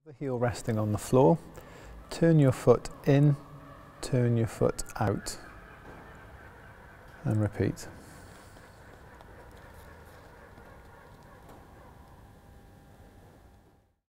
The heel resting on the floor, turn your foot in, turn your foot out, and repeat.